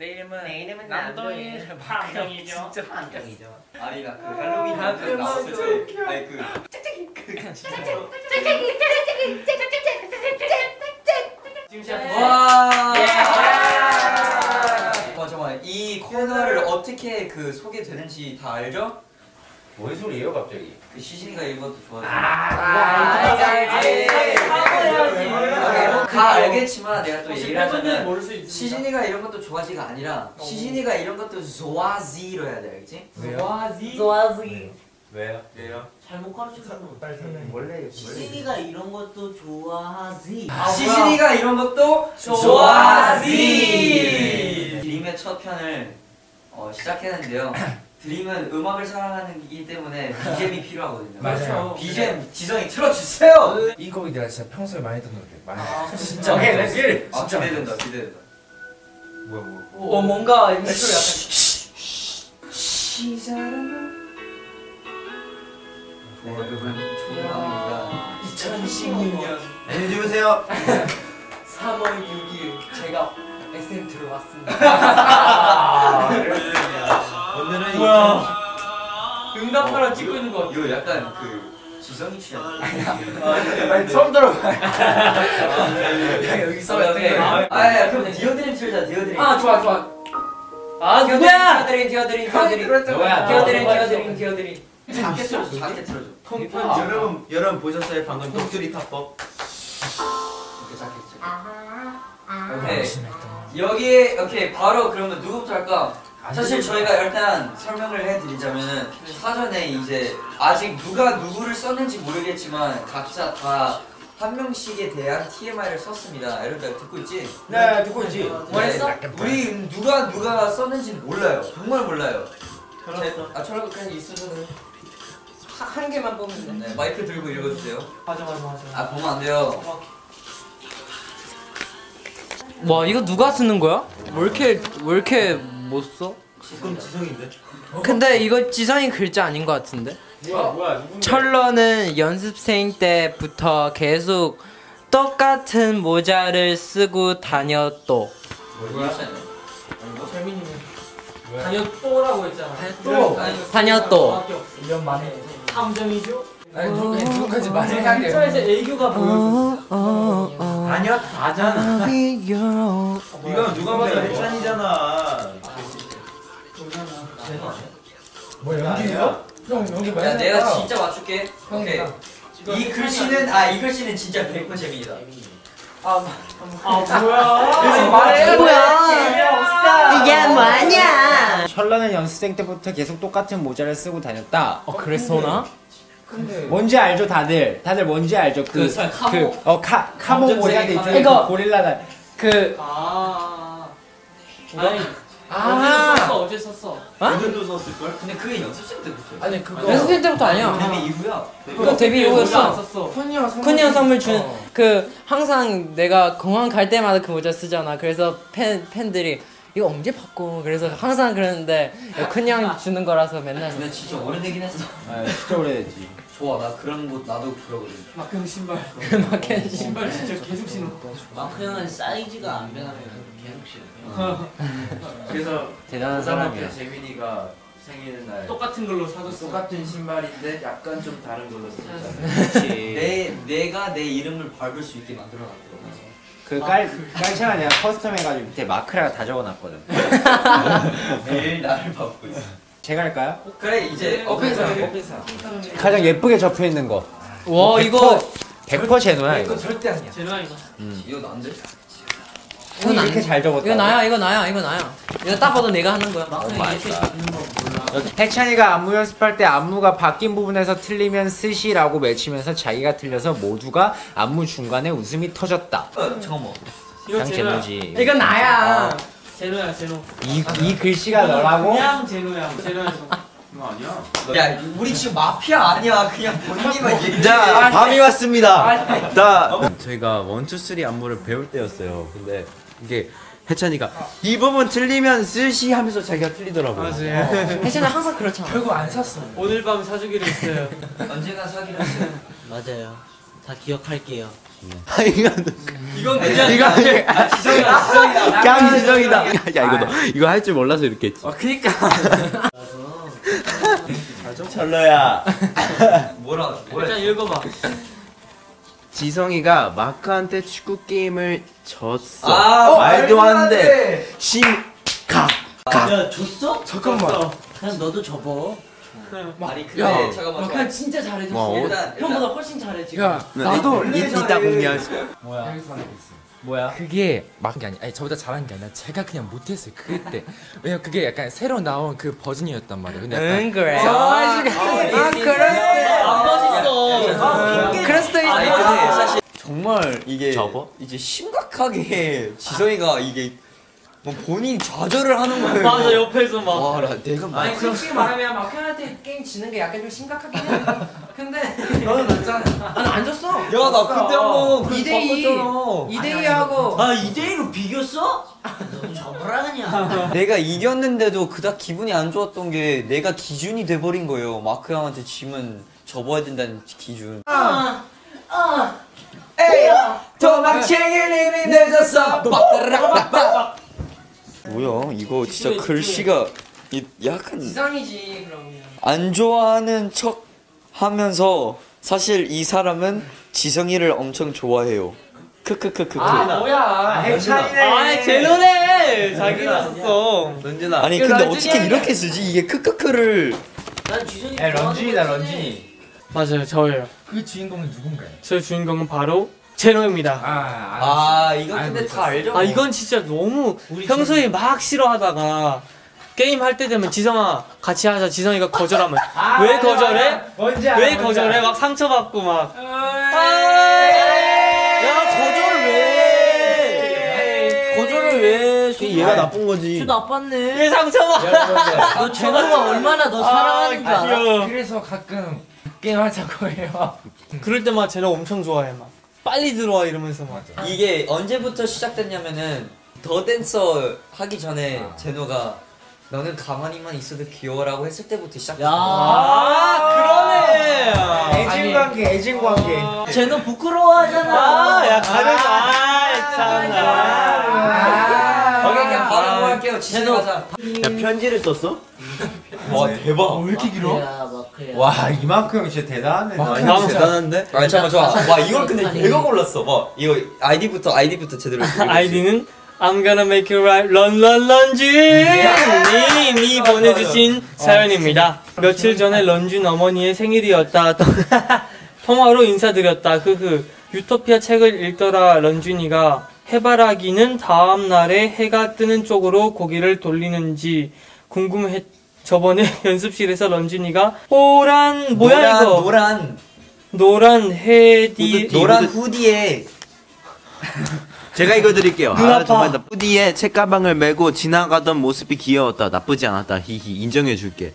내 이름은 남도일 함정이죠. 진짜 함정이죠. 아니가 그 할로윈 함정 나왔을 때 아니 그 와. 잠깐만 이 코너를 어떻게 그 소개되는지 다 알죠? 뭔 소리예요 갑자기? 그 시진이가 이것도 좋아하죠. 다 알겠지만 내가 또 얘기를 하자면 시진이가 이런 것도 좋아하지가 아니라 시진이가 이런 것도 좋아지로 해야 돼, 알겠지? 좋아지. 왜요? 잘못 가르쳐서 빨리 설명해. 원래 시진이가 이런 것도 좋아하지. 시진이가 이런 것도 좋아하지. 드림의 첫 편을 시작했는데요. 드림은 음악을 사랑하기 때문에 BGM이 필요하거든요. 맞아요. BGM 지성이 틀어주세요. 이 곡이 내가 진짜 평소에 많이 듣는 노래. 많이. 진짜. 오케이, 렛츠 기. 아, 기대된다, 기대된다. 뭐야? 뭔가 목소리 약간 네, 여러분 초대합니다. 2016년 안녕히 주무세요. 3월 6일 제가 SMT로 왔습니다. 오늘은 뭐야? 응답하라 찍고 있는 거 같아. 이거 약간 그 지성이 취향. 아니 처음 들어봐. 여기 써 여기. 아, 그럼 디어드림 틀자. 디어드림. 아 좋아. 아 누구야? 디어드림. 작게 틀어줘. 작게 틀어줘. 여러분 보셨어요? 방금 독수리 타법? 이렇게 작게 틀어. 오케이. 여기에 오케이 바로 그러면 누구부터 할까? 사실 저희가 일단 설명을 해드리자면은 사전에 이제 아직 누가 누구를 썼는지 모르겠지만 각자 다 한 명씩에 대한 TMI를 썼습니다. 여러분들 듣고 있지? 네, 듣고 있지. 뭐랬어? 우리 누가 썼는지는 몰라요. 정말 몰라요. 철학은 그냥 있으면은 한 개만 뽑으면 돼. 네, 마이크 들고 읽어주세요. 맞아. 아 보면 안 돼요. 와 이거 누가 쓰는 거야? 왜 이렇게 못 써? 그럼 지성인데? 근데 이거 지성이 글자 아닌 것 같은데? 뭐야? 누군데? 철러는 연습생 때부터 계속 똑같은 모자를 쓰고 다녔도. 뭐야? 재민이는 다녀또라고 했잖아. 다녔도. 1년 만에. 함정이죠? 아니 누군가지 말해야 돼. 진짜 이제 애교가 보여. 아니야 다잖아. 이거 누가 봐도 해찬이잖아. 뭐 연기예요? 형 연기 많이 야 했다. 내가 진짜 맞출게. 오케이. 이 글씨는 진짜 100% 재민이다. 뭐야? 말해. 이게 뭐냐? 철러는 연습생 때부터 계속 똑같은 모자를 쓰고 다녔다. 그랬어나? 뭔지 알죠, 다들? 다들 뭔지 알죠? 카모 모자도 있죠. 이거. 고릴라다. 어제 썼어. 오늘도 썼을걸? 근데 그게 연습생 때부터. 아니 그거 연습생 때부터 아니야. 데뷔 이후야. 그거 데뷔 이후였어. 썼어. 큰형 선물 준 그 항상 내가 공항 갈 때마다 그 모자 쓰잖아. 그래서 팬들이 이거 언제 바꿔? 그래서 항상 그러는데 큰형 주는 거라서 맨날 써. 근데 진짜 오래되긴 했어. 아, 진짜 오래됐지. 좋아, 나 그런 거 나도 그러거든. 막형 신발. 막힌 신발 진짜 계속 신어. 마크형은 사이즈가 안 변하면 계속 신어. 그래서 대단한 사람이야. 재민이가 생일날 똑같은 걸로 사줬어. 똑같은 신발인데 약간 좀 다른 걸로 썼잖아. 내가 내 이름을 밟을 수 있게 만들어놨더라고. 깔창을 내가 커스텀 해가지고 밑에 마크라가 다 적어놨거든. 매일 나를 밟고 있어. 제가 할까요? 그래 이제 어펜사. 가장 예쁘게 적혀있는 거. 와 이거 100% 제노야 이거. 절대 아니야. 제노야 이거. 이거 난데? 형이 이렇게 잘 적었다. 이거 나야. 이거 딱 봐도 내가 하는 거야. 해찬이가 안무 연습할 때 안무가 바뀐 부분에서 틀리면 스시라고 외치면서 자기가 틀려서 모두가 안무 중간에 웃음이 터졌다. 잠깐만. 그냥 제노지. 이거 나야. 제노야 제노. 이 글씨가 너라고? 그냥 제노야. 제노야 이거 아니야. 야 우리 지금 마피아 아니야. 그냥 본인만 얘기해. 자, 밤이 왔습니다. 저희가 1, 2, 3 안무를 배울 때였어요. 근데 이게 해찬이가 이 부분 틀리면 스시 하면서 자기가 틀리더라고. 혜진아 항상 그렇잖아. 결국 안 샀어. 오늘 밤 사주기로 했어요. 언젠가 사귀려 했어요. 맞아요. 다 기억할게요. 이건 그냥 이거 지성이다. 깡 지성이다. 야 이거 너 이거 할 줄 몰라서 이렇게 했지. 그니까. 철러야. 뭐라 일단 읽어봐. 지성이가 마크한테 축구 게임을 졌어. 말도 안 돼. 야 줬어? 잠깐만. 그냥 너도 접어. 아니 근데 야, 잠깐만. 막한 진짜 잘해줬어. 뭐, 일단 형보다 훨씬 잘해 지금. 야, 나도 이따 공개할 수. 뭐야? 여기서 하는 거 있어. 뭐야? 그게 막 게 아니 저보다 잘한 게 아니라 제가 그냥 못했어요 그때. 왜냐면 그게 약간 새로 나온 그 버전이었단 말이에요. 근데 약간 응 그래. 안 멋있어. 그럴 수도 아니 있어. 근데 사실 정말 이게 접어? 이제 심각하게 지성이가 이게 뭐 본인 좌절을 하는 거예요. 맞아 옆에서 막. 와, 내가 막 아니 솔직히 말하면 마크한테 게임 지는 게 약간 좀 심각하긴 해. 근데 너는 졌잖아. 안 졌어. 야, 나 그때 한번 그 2대2 바꿨잖아. 2대2하고 아 2대1로 비겼어? 너도 접어라 그냥. 내가 이겼는데도 그닥 기분이 안 좋았던 게 내가 기준이 돼버린 거예요. 마크 형한테 지면 접어야 된다는 기준. 도망치길 이미 늦었어. 뭐야 이거 진짜 글씨가 약간 지상이지 그러면. 안 좋아하는 척 하면서 사실 이 사람은 지성이를 엄청 좋아해요. 크크크크크. 뭐야. 아 제노네. 자기가 썼어. 런쥔아. 아니 근데 어떻게 이렇게 쓰지? 이게 크크크를 난 지성이 야 런쥔이다 런쥔이. 맞아요 저예요. 그 주인공은 누군가요? 저의 주인공은 바로 제노입니다. 아 이거 근데 다 알죠? 아 이건 진짜 너무 평소에 막 싫어하다가 게임 할 때 되면 지성아 같이 하자. 지성이가 거절하면 왜 거절해? 왜 거절해? 막 상처받고 막. 야 거절을 왜? 거절을 왜? 얘가 나쁜 거지. 저 나빴네. 왜 상처받? 너 제노가 얼마나 너 사랑하는 줄 알아? 귀여워. 그래서 가끔 게임 하자고 해요. 그럴 때마다 제노 엄청 좋아해 막. 빨리 들어와 이러면서 막. 이게 언제부터 시작됐냐면은 더 댄서 하기 전에 제노가 너는 가만히만 있어도 귀여워라고 했을 때부터 시작됐어. 그러네. 애증 관계. 제노 부끄러워하잖아. 야 가려자. 참나. 오케이 그냥 바로 할게요. 지성이 가자. 야 편지를 썼어? 와 대박. 왜 이렇게 길어? 마크야 마크야. 와 이만큼 진짜 대단하네. 형 대단한데? 아 잠깐 좋아. 와 이걸 근데 내가 골랐어. 봐 이거 아이디부터 제대로. 아이디는 I'm gonna make you right 런런런쥔 님이 보내주신 사연입니다. 며칠 전에 런쥔 어머니의 생일이었다. 통화로 인사드렸다. 유토피아 책을 읽더라. 런쥔이가 해바라기는 다음 날에 해가 뜨는 쪽으로 고개를 돌리는지 궁금해. 저번에 연습실에서 런쥔이가 노란 뭐야 이거 노란 헤디 노란 후디에 제가 읽어드릴게요. 눈 아파. 정말 나 후디에 책가방을 메고 지나가던 모습이 귀여웠다. 나쁘지 않았다. 히히 인정해줄게.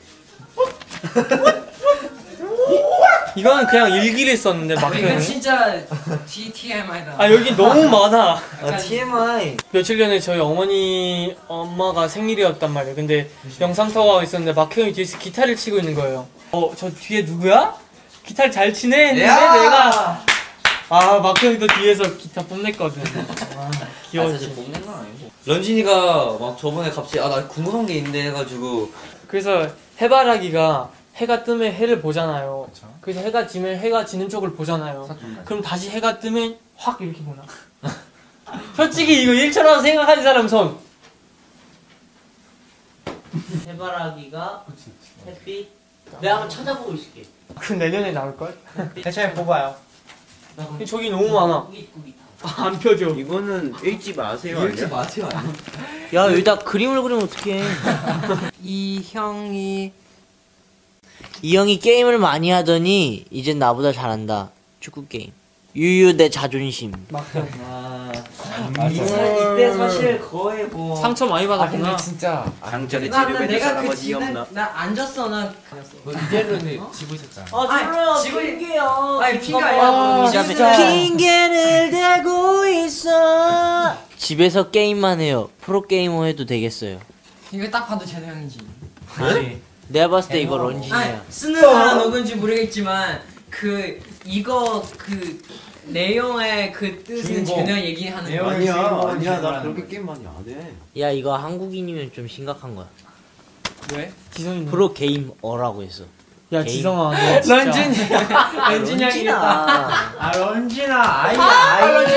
이거는 그냥 일기를 썼는데 이건 마크는 진짜 TMI다. 아 여기 너무 많아. TMI. 며칠 전에 저희 엄마가 생일이었단 말이에요. 근데 영상 통화가 있었는데 마크 형이 뒤에서 기타를 치고 있는 거예요. 저 뒤에 누구야? 기타를 잘 치네 했는데 내가 마크 형도 뒤에서 기타 뽐냈거든. 귀여웠지. 뽐낸 건 아니고. 런쥔이가 막 저번에 갑자기 나 궁금한 게 있는데 해가지고 그래서 해바라기가 해가 뜨면 해를 보잖아요. 그래서 해가 지면 해가 지는 쪽을 보잖아요. 그럼 다시 해가 뜨면 확 이렇게 보나? 솔직히 이거 일처럼 생각하는 사람 손. 해바라기가 햇빛. 내가 한번 찾아보고 있을게. 그 내년에 나올걸? 대차에 뽑아요. 저기 너무 많아. 꾸깃꾸깃. 안 펴져. 이거는 읽지 마세요. 읽지 마세요. 야 여기다 그림을 그리면 어떡해. 이 형이 게임을 많이 하더니 이젠 나보다 잘한다. 축구 게임. 유유 내 자존심. 이때 사실 거의 뭐 상처 많이 근데 받았구나. 진짜 장전에 나 치료해줄 내가 사람 그 어디 없나? 나안 졌어 나. 너 이대로는 지고 있었잖아. 아 지금 핑계야. 아니 핑계 아니야. 진짜 핑계를 대고 있어. 집에서 게임만 해요. 프로게이머 해도 되겠어요. 이거 딱 봐도 제노 형이지. 내가 봤을 때 이거 아니 런쥔이야. 쓰는 사람 누군지 모르겠지만 이거 내용의 그 뜻은 전혀 얘기하는 거 아니야 나 그렇게 게임 많이 안 해. 야 이거 한국인이면 좀 심각한 거야. 왜? 지성이 프로 게이머라고 했어. 야 게임. 지성아 너 진짜 런쥔이 런쥔아. 아 런쥔아 아이야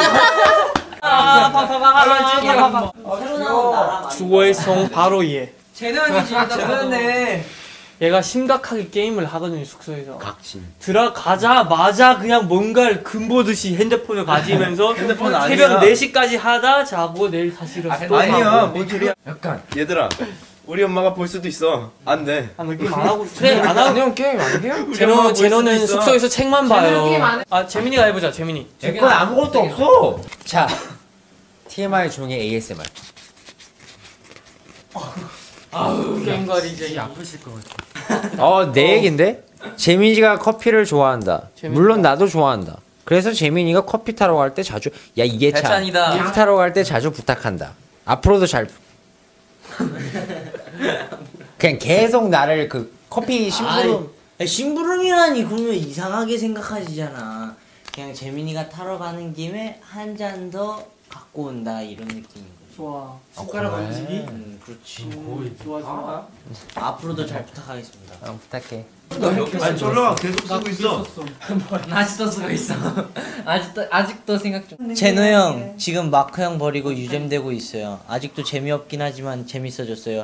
새로 나온 나라. 주어의 성 바로 얘. 재능이 진짜 그러네. 얘가 심각하게 게임을 하거든요 숙소에서. 각진. 들어가자마자 그냥 뭔가를 금보듯이 핸드폰을 가지면서 핸드폰 새벽 아니야. 4시까지 하다 자고 내일 다시 일어나서 또 아니야 하고. 뭔 소리야. 약간 얘들아 우리 엄마가 볼 수도 있어. 안 돼. 아, 너 게임 안 하고 그래 안 하고 그냥 게임 안 해요? 제노는 숙소에서 책만 봐요. 아 재민이가 해보자 재민이. 내건 아무것도 없어. 자 TMI 종의 ASMR. 게임과 이제 아프실 것 같아. 내 얘긴데? 재민이가 커피를 좋아한다. 물론 나도 좋아한다. 그래서 재민이가 커피 타러 갈 때 자주 야 이게 참 해찬이다. 커피 타러 갈 때 자주 부탁한다. 앞으로도 잘 그냥 계속 나를 그 커피 심부름 심부름이라니 그러면 이상하게 생각하시잖아. 그냥 재민이가 타러 가는 김에 한 잔 더 갖고 온다 이런 느낌인 거지. 좋아. 숟가락 움직이. 그렇지. 좋아 좋아. 앞으로도 잘 부탁하겠습니다. 부탁해. 아니 졸라가 계속 쓰고 있어. 아직도 쓰고 있어. 아직도 생각 중. 제노 형 지금 마크 형 버리고 유잼되고 있어요. 아직도 재미없긴 하지만 재밌어졌어요.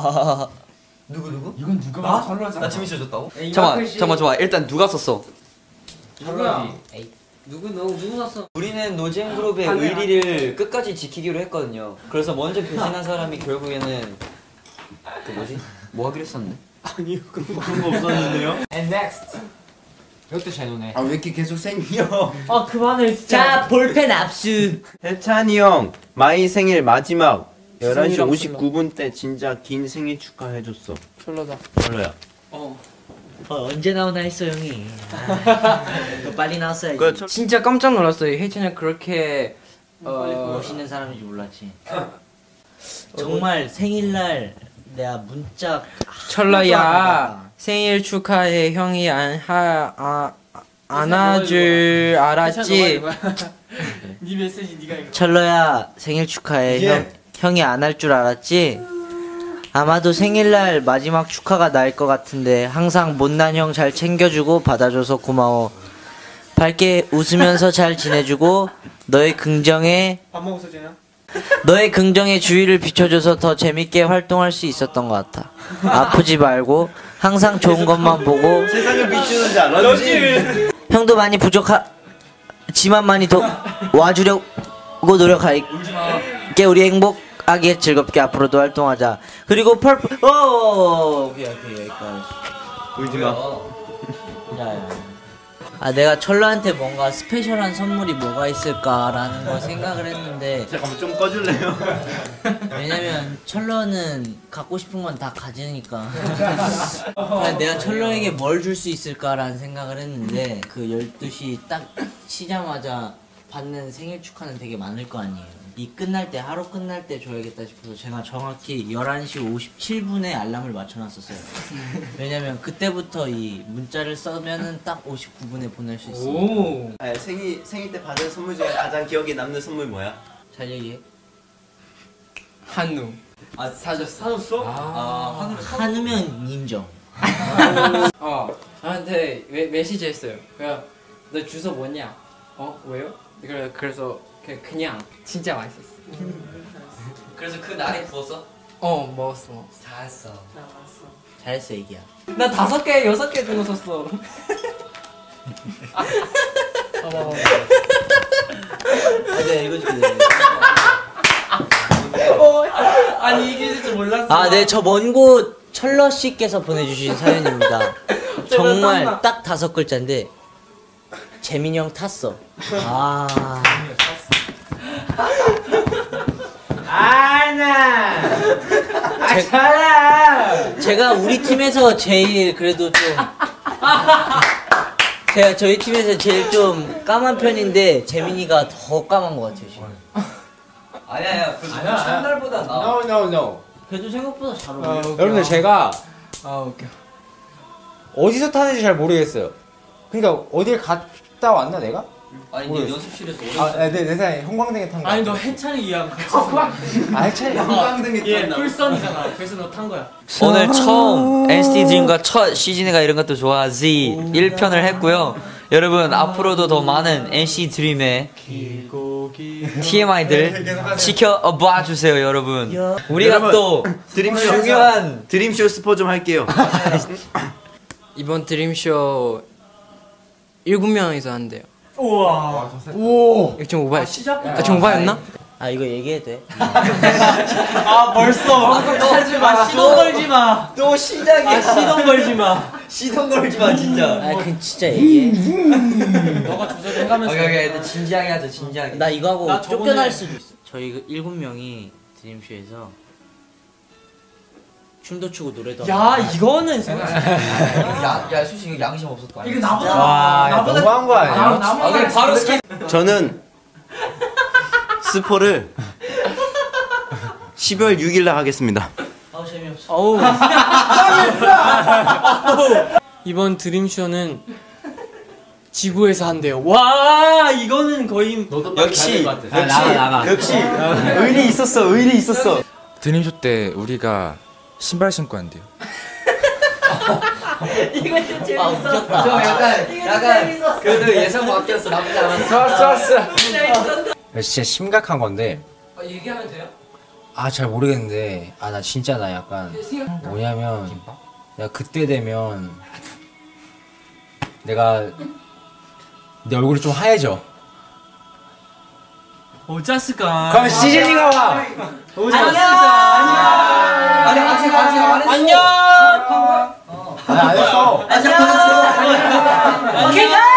이건 누가 설러자. 나 재밌어졌다고? 잠깐만 일단 누가 썼어? 누구야? 누구 샀어? 우리는 노잼그룹의 의리를 끝까지 지키기로 했거든요. 그래서 먼저 교신한 사람이 결국에는 그 뭐지? 뭐 하기로 했었는데? 그런 거 없었는데요? And next. 이것도 제노네. 아 왜 이렇게 계속 생겨? 아 그만해 진짜. 자 볼펜 압수. 해찬이 형 마이 생일 마지막 11시 생일이랑 59분 때 진짜 긴 생일 축하해줬어. 별로다. 별로야. 언제 나오나 했어 형이. 더 빨리 나왔어야지. 그 진짜 깜짝 놀랐어요. 혜진이 그렇게 멋있는 사람인지 몰랐지. 정말 생일날 내가 문자 철러야 생일 축하해. 형이 안아줄 알았지. 네 메시지 네가 읽어. 철러야 생일 축하해. 형이 안 할 줄 알았지? 아마도 생일날 마지막 축하가 날 것 같은데 항상 못난 형 잘 챙겨주고 받아줘서 고마워. 밝게 웃으면서 잘 지내주고 너의 긍정에 주위를 비춰줘서 더 재밌게 활동할 수 있었던 것 같아. 아프지 말고 항상 좋은 것만 보고 세상을 비추는 자 런쥔. 형도 많이 부족하지만 많이 더 와주려고 노력할게. 우리 행복하게 즐겁게 앞으로도 활동하자. 그리고 펄플 오케이 여기까지. 울지마. 야야. 내가 철러한테 뭔가 스페셜한 선물이 뭐가 있을까라는 걸 생각을 했는데 잠깐만 좀 꺼줄래요? 왜냐면 철러는 갖고 싶은 건 다 가지니까 그냥 내가 철러에게 뭘 줄 수 있을까라는 생각을 했는데 그 12시 딱 치자마자 받는 생일 축하는 되게 많을 거 아니에요. 이 끝날 때 하루 끝날 때 줘야겠다 싶어서 제가 정확히 11시 57분에 알람을 맞춰놨었어요. 왜냐면 그때부터 이 문자를 써면은 딱 59분에 보낼 수 있어요. 오. 생일 때 받은 선물 중에 가장 기억에 남는 선물 뭐야? 잘 얘기해. 한우. 사줬어? 한우면 인정. 저한테 메시지 했어요. 그냥 너 주소 뭐냐? 왜요? 그래서 그냥 진짜 맛있었어. 그래서 그 날에 구웠어? 먹었어. 잘했어. 잘했어 애기야. 나 5개, 6개 정도 샀어. 내가 읽어줄게. 아니 이게 진짜 몰랐어. 네, 저 먼 곳 철러 씨께서 보내주신 사연입니다. 정말 딱 5글자인데 재민이 형 탔어. 제가 우리 팀에서 제일 그래도 좀 제가 저희 팀에서 제일 좀 까만 편인데 재민이가 더 까만 것 같아요 지금. 아니야. 그 첫날보다 나. No. 그래도 생각보다 잘 어울려. 여러분들 제가 웃겨. 어디서 타는지 잘 모르겠어요. 그러니까 어딜 갔다 왔나 내가? 아니 이게 연습실에서 오래 내 생각에 형광등에 탄 거. 아니 너 해찬이랑 같이 해찬이 형광등에 얘 꿀선이잖아. 그래서 너 탄 거야. 오늘 처음 NCT 드림과 첫 시즌이가 이런 것도 좋아하지 1편을 했고요. 여러분 앞으로도 더 많은 NCT 드림의 TMI들 지켜봐 주세요, 여러분. 우리가 여러분, 또 드림쇼 중요한 드림쇼 스포 좀 할게요. 이번 드림쇼 7명이서 한대요. 우와. 이거 좀 오바였. 좀 오바였나? 아 이거 얘기해도 돼? 아 벌써. 하지 마. 시동 걸지 마. 또 시작이야. 시동 걸지 마. 시동 걸지 마 진짜. 아 그 진짜 얘기해. 너가 조절해가면서. 오케이 진지하게 하자 진지하게. 나 이거 하고 나 저번에- 쫓겨날 수도 있어. 저희 그 7명이 드림쇼에서 춤도 추고 노래도 하고. 야 이거는 야 솔직히 이거 양심 없었다. 이거 나보다 와, 너무한 거 아니야? 아 그래 바로 스킨. 저는 스포를 12월 6일 날 하겠습니다. 아우 재미없어. 어우. 이번 드림쇼는 지구에서 한대요. 와 이거는 거의 역시 나가. 역시 의리 있었어. 드림쇼 때 우리가 신발 신고 한대요. 아 웃겼다. 저 약간 그래도 예상 바뀌었어. 나쁘지 않았어. 좋았어. 진짜 심각한 건데. 얘기하면 돼요? 아 잘 모르겠는데 나 진짜 나 약간 뭐냐면 내가 그때 되면 내가 내 얼굴이 좀 하얘져. 어쩌스까. 그럼 시즌이가 와. 아니 아직 안 했어. 안녕. 안 했어. 아직 안 했어. 오케이.